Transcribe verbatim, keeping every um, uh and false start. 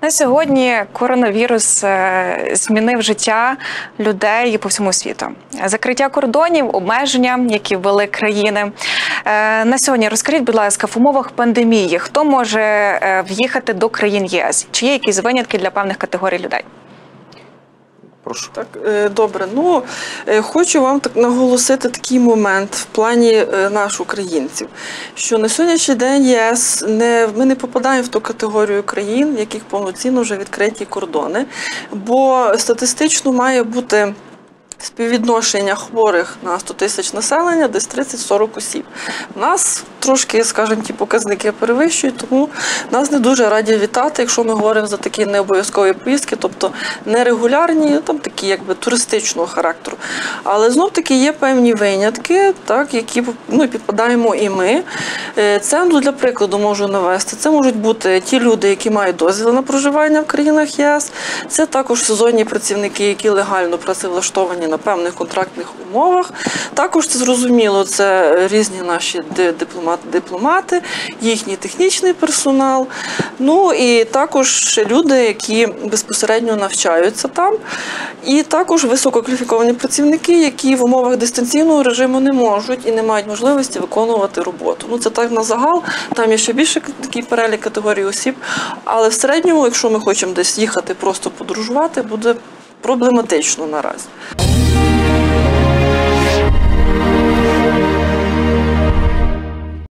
На сьогодні коронавірус змінив життя людей по всьому світу. Закриття кордонів, обмеження, які ввели країни. На сьогодні розкажіть, будь ласка, в умовах пандемії, хто може в'їхати до країн ЄС? Чи є якісь винятки для певних категорій людей? Прошу. Так, добре. Ну, хочу вам так наголосити такий момент в плані наших українців, що на сьогоднішній день ЄС, не, ми не попадаємо в ту категорію країн, в яких повноцінно вже відкриті кордони, бо статистично має бути співвідношення хворих на сто тисяч населення десь тридцять-сорок осіб. У нас трошки, скажімо, ті показники перевищують, тому нас не дуже раді вітати, якщо ми говоримо за такі необов'язкові поїздки, тобто нерегулярні, там такі якби туристичного характеру. Але знов-таки є певні винятки, так, які ну, підпадаємо і ми. Це, ну, для прикладу можу навести, це можуть бути ті люди, які мають дозвіл на проживання в країнах ЄС, це також сезонні працівники, які легально працевлаштовані на певних контрактних умовах. Також це зрозуміло, це різні наші дипломати, дипломати, їхній технічний персонал, ну і також люди, які безпосередньо навчаються там, і також висококваліфіковані працівники, які в умовах дистанційного режиму не можуть і не мають можливості виконувати роботу. Ну це так на загал, там є ще більше такий перелік категорій осіб, але в середньому, якщо ми хочемо десь їхати просто подорожувати, буде проблематично наразі.